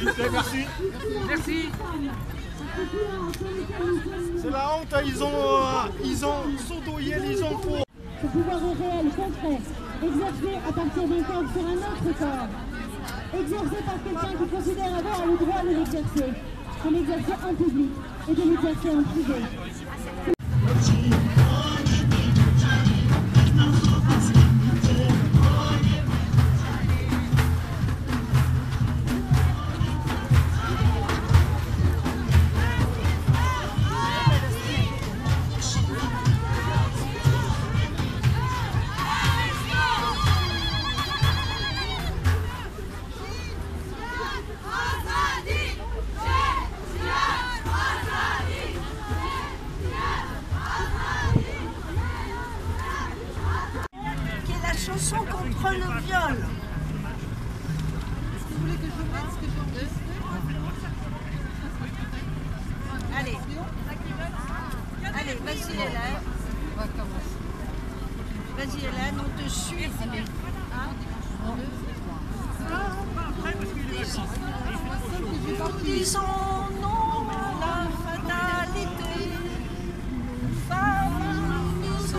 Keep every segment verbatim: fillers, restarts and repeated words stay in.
plaît, merci. Merci. C'est la honte, ils ont, euh, ils ont saudoyé les enfants. Ce pouvoir est réel, concret, exercé à partir d'un corps sur un autre corps, exercé par quelqu'un qui considère avoir le droit de l'exercer, de l'exercer en public et de l'exercer en privé. Chanson contre le viol. Vous voulez que je vous mette ce que je veux? Allez. Allez, vas-y Hélène. On va commencer. Vas-y Hélène, on te suit. Nous disons non à la fatalité. Femmes, nous disons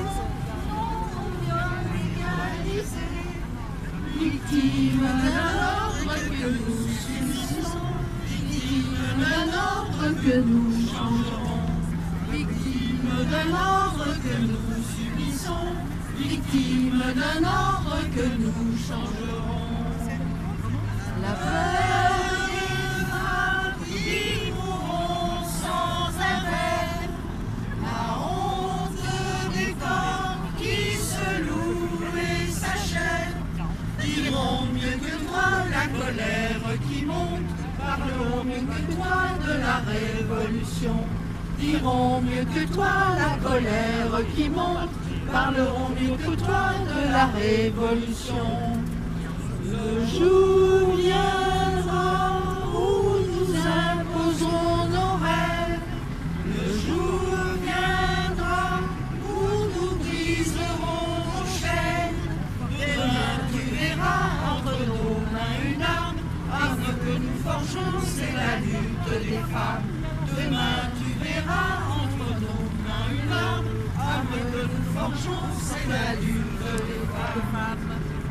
victime d'un ordre que nous subissons, victime d'un ordre que nous changerons, victime d'un ordre que nous subissons, victime d'un ordre que nous changerons. La peur des femmes qui mourront sans arrêt, la honte des corps qui se louent et s'achètent, diront mieux que toi la colère qui monte, parleront mieux que toi de la révolution. Diront mieux que toi la colère qui monte, parleront mieux que toi de la révolution. Le jour viendra où nous imposerons nos rêves, le jour viendra où nous briserons nos chaînes. Demain tu verras entre nos mains une arme, arme que nous forgeons, c'est la lutte des femmes. Demain tu verras entre nos mains une arme, arme que nous forgeons, c'est la lutte des femmes.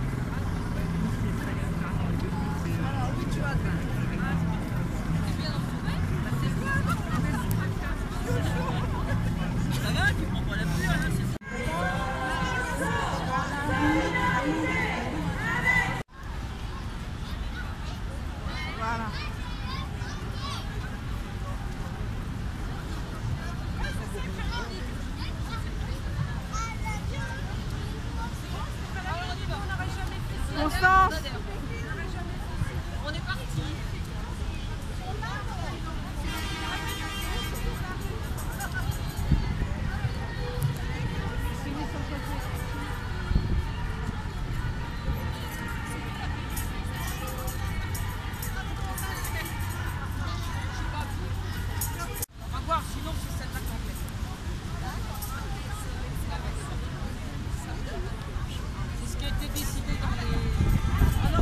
Alors oui, tu as Ça va, tu prends pas la pluie, hein, c'est Voilà. Constance, On est parti. On va voir, sinon c'est celle-là complète. C'est ce qui a été décidé dans les...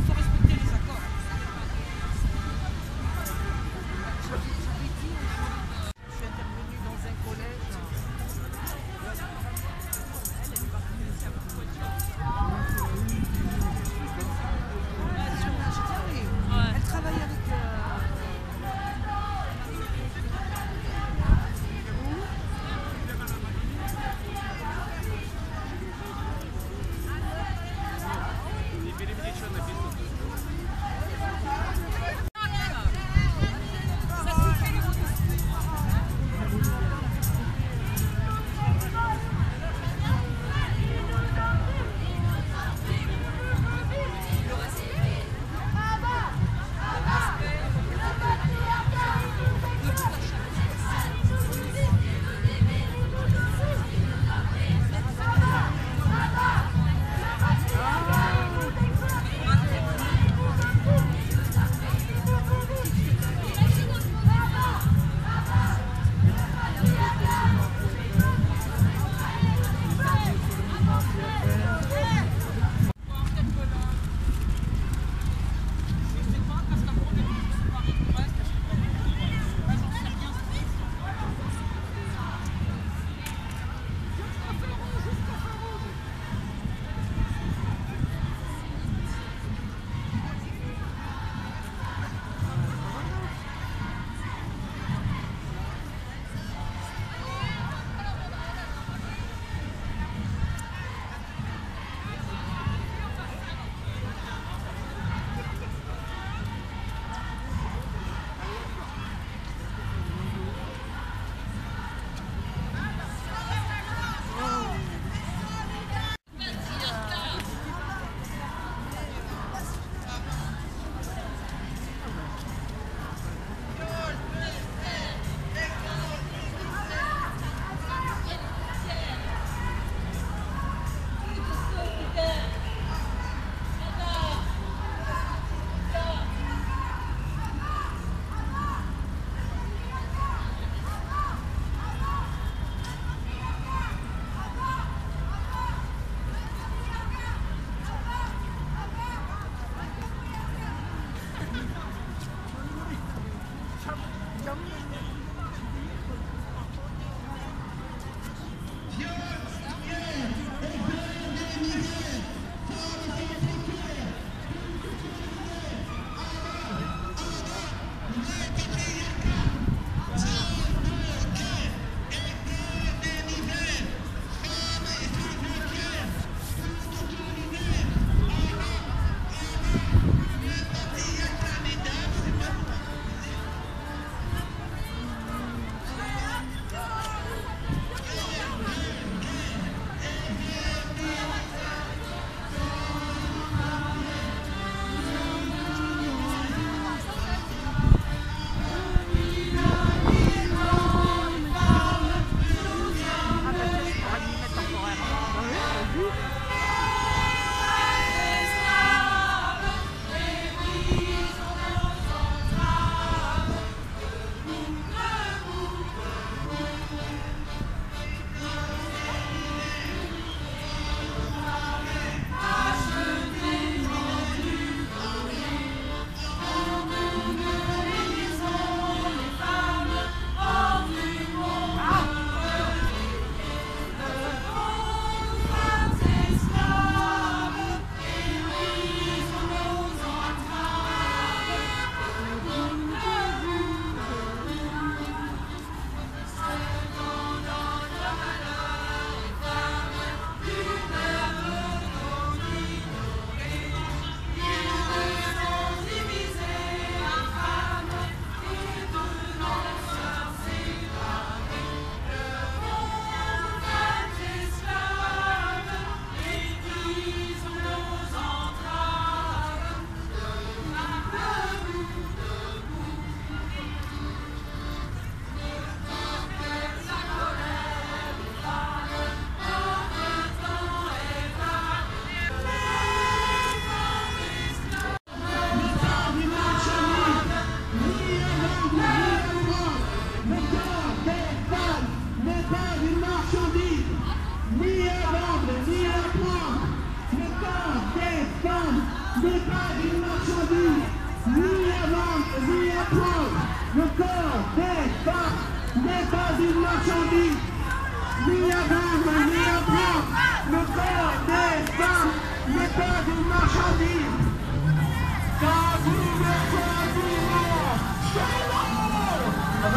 apprendre. Le corps des femmes n'est pas une marchandise, ni à vendre, ni à prendre. Le corps des femmes n'est pas une marchandise. Quand vous me choisirez, c'est l'or.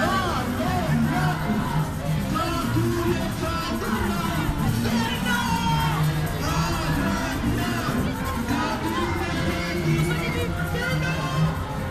Quand tous les femmes, c'est l'or. Quand tous les petits, c'est l'or.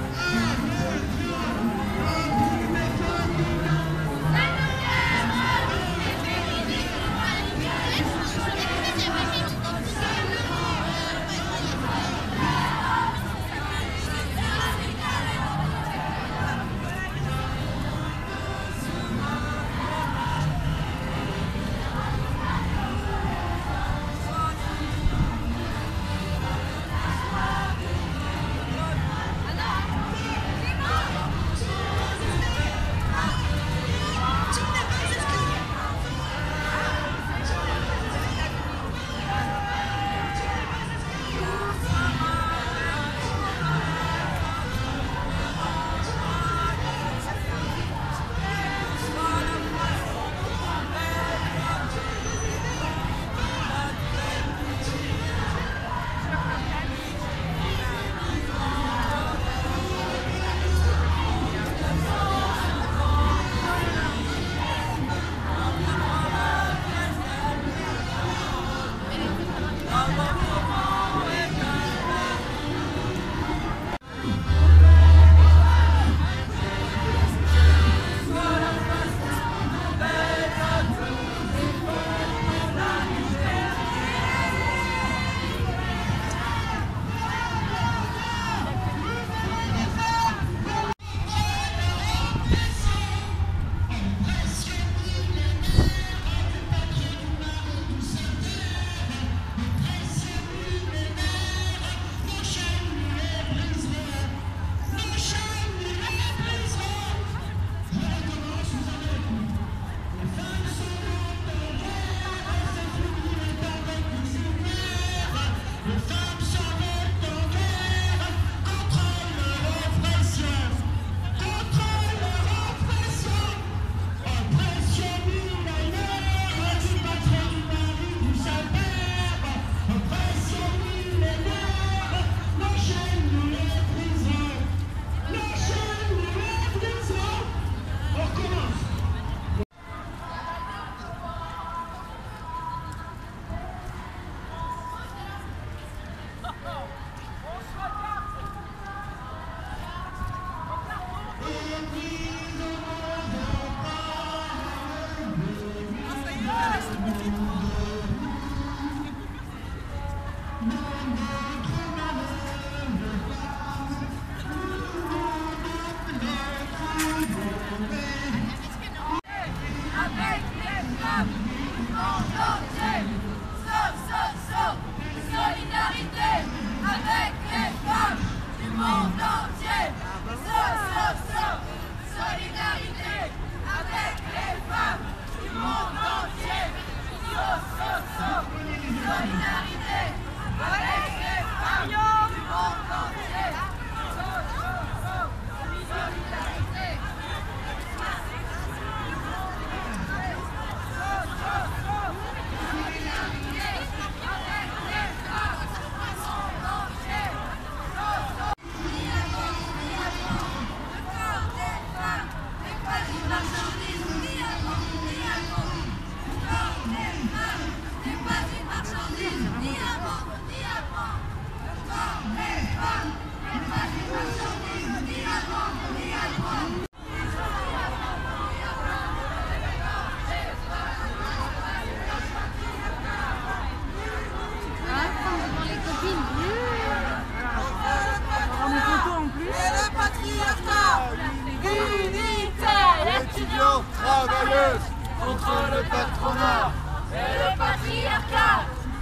Travailleuse contre le patronat et le patriarcat.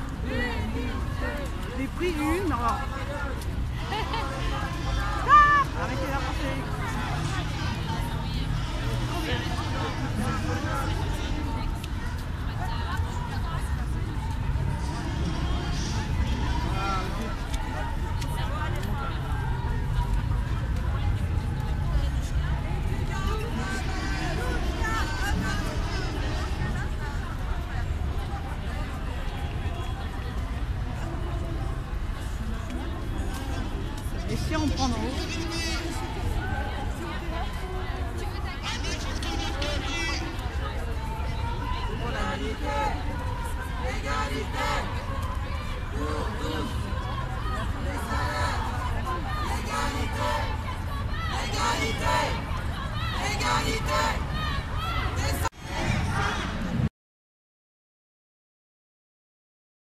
J'ai pris une. Ah, arrêtez la portée. Et si on prend en haut? Égalité pour tous. Les salaires. Égalité. Égalité. Égalité.